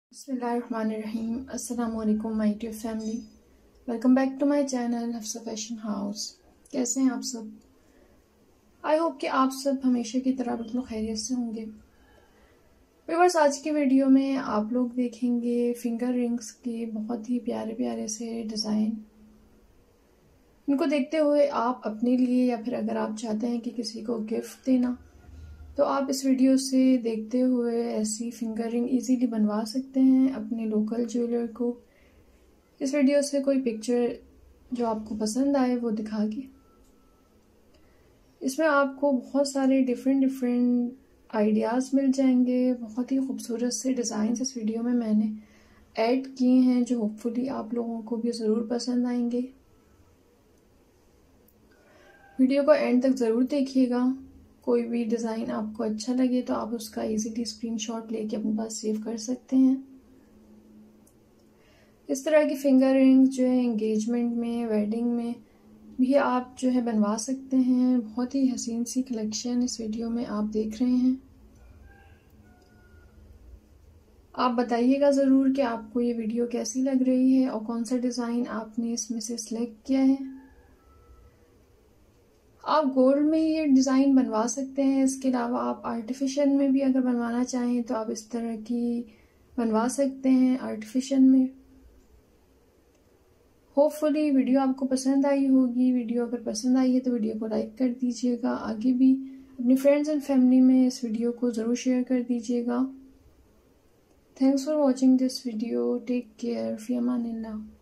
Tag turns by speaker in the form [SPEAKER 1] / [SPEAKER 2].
[SPEAKER 1] बिस्मिल्लाहिर्रहमानिर्रहीम। अस्सलाम वालेकुम my dear family, welcome back to my channel Hafsa fashion house. कैसे हैं आप सब? आई होप कि आप सब हमेशा की तरह बिल्कुल खैरियत से होंगे। व्यूअर्स, आज की वीडियो में आप लोग देखेंगे फिंगर रिंग्स के बहुत ही प्यारे प्यारे से डिज़ाइन। इनको देखते हुए आप अपने लिए या फिर अगर आप चाहते हैं कि किसी को गिफ्ट देना, तो आप इस वीडियो से देखते हुए ऐसी फिंगर रिंग इजीली बनवा सकते हैं अपने लोकल ज्वेलर को। इस वीडियो से कोई पिक्चर जो आपको पसंद आए वो दिखा के। इसमें आपको बहुत सारे डिफरेंट आइडियाज़ मिल जाएंगे। बहुत ही खूबसूरत से डिज़ाइन इस वीडियो में मैंने ऐड किए हैं जो होपफुली आप लोगों को भी ज़रूर पसंद आएंगे। वीडियो को एंड तक ज़रूर देखिएगा। कोई भी डिज़ाइन आपको अच्छा लगे तो आप उसका इजीली स्क्रीनशॉट लेके अपने पास सेव कर सकते हैं। इस तरह की फिंगर रिंग जो है एंगेजमेंट में, वेडिंग में भी आप जो है बनवा सकते हैं। बहुत ही हसीन सी कलेक्शन इस वीडियो में आप देख रहे हैं। आप बताइएगा ज़रूर कि आपको ये वीडियो कैसी लग रही है और कौन सा डिज़ाइन आपने इसमें से सिलेक्ट किया है। आप गोल्ड में ये डिज़ाइन बनवा सकते हैं। इसके अलावा आप आर्टिफिशियल में भी अगर बनवाना चाहें तो आप इस तरह की बनवा सकते हैं आर्टिफिशियल में। होपफुली वीडियो आपको पसंद आई होगी। वीडियो अगर पसंद आई है तो वीडियो को लाइक कर दीजिएगा। आगे भी अपने फ्रेंड्स एंड फैमिली में इस वीडियो को ज़रूर शेयर कर दीजिएगा। Thanks for watching this video. Take care. फी अमानिल्लाह।